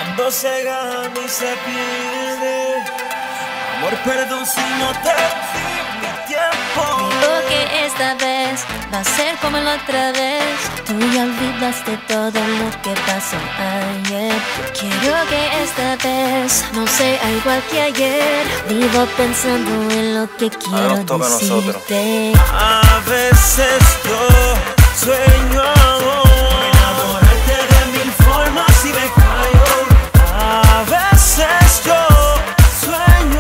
Cuando se gana y se pierde, amor, perdón si no te di mi tiempo. Creo que esta vez va a ser como la otra vez. Tú ya olvidaste todo lo que pasó ayer. Quiero que esta vez no sea igual que ayer. Vivo pensando en lo que quiero decirte. A veces yo sueño enamorarte de mil formas y me callo. A veces yo sueño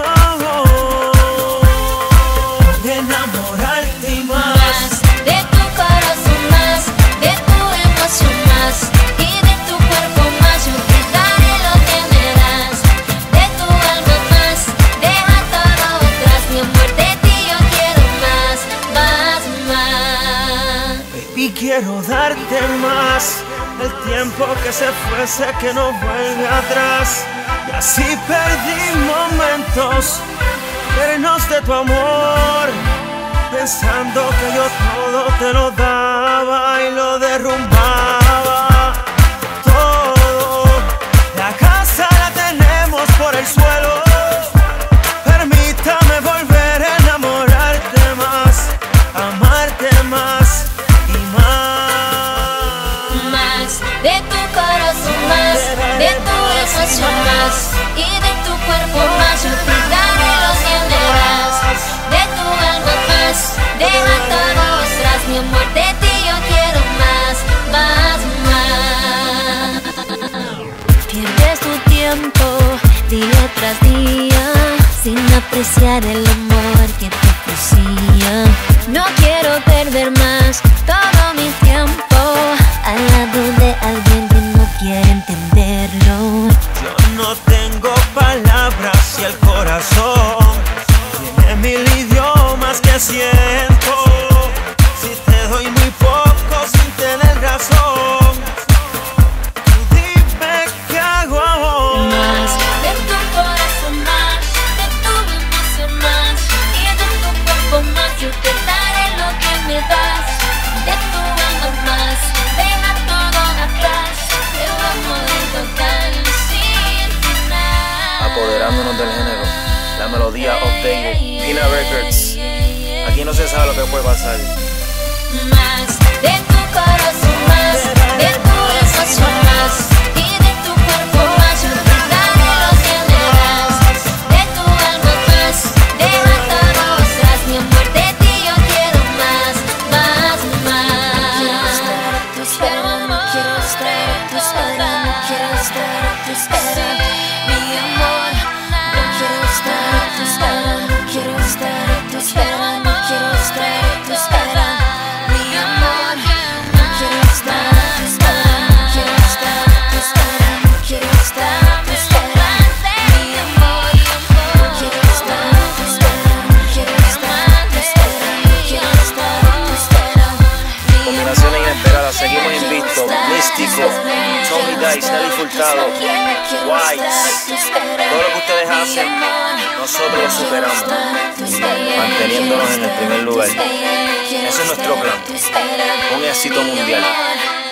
enamorarte y más de tu corazón, más de tu emoción, más y de tu cuerpo más. Yo te daré lo que me das, de tu alma más. Deja todo atrás, mi amor, de ti yo quiero más, más, más. Baby, quiero darte más. El tiempo que se fue sé que no vuelve atrás. Y así perdí momentos llenos de tu amor, pensando que yo todo te lo daba y lo derrumbaba. Todo, la casa la tenemos por el suelo. Permítame volver a enamorarte más, amarte más y más. Más de tu corazón, más de tu emoción, más y de tu cuerpo más. Yo te daré lo que me das, de tu alma más. Deja todo atrás, mi amor, de ti yo quiero más, más, más. Pierdes tu tiempo día tras día sin apreciar el amor que te ofrecía. No quiero perder más todo mi tiempo al lado de alguien que no quiere entenderlo. Yo no tengo palabras y el corazón tiene mil idiomas que siento. Si te doy muy poco sin tener razón, tú dime qué hago ahora. Más de tu corazón, más de tu emoción, más y de tu cuerpo más. Yo te daré lo que me das, de tu alma más. Deja todo atrás, te vamos a tocar sin final. Apoderándonos del género, la melodía updated, Pina Records. Aquí no se sabe lo que puede pasar. Más de tu corazón, más de tu emoción, más y de tu cuerpo más. Yo te daré lo que me das, de tu alma más. Deja todo atrás, mi amor, de ti yo quiero más, más, más. Quiero estar a tu espera, no quiero estar a tu espera, no quiero estar a tu espera, mi amor. No quiero estar a tu espera, no quiero estar a tu espera, no quiero estar a tu espera, mi amor. No quiero estar a tu espera, no quiero estar a tu espera, no quiero estar a tu espera, mi amor. No quiero estar a tu espera, no quiero estar a tu espera, no quiero estar a tu espera, mi amor. Combinaciones inesperadas, seguimos invictos. Místico, Tony Dice, Nelly Furtado, White. Todo lo que ustedes hacen, nosotros lo superamos, manteniéndonos en el primer lugar. Ese es nuestro plan, un éxito mundial.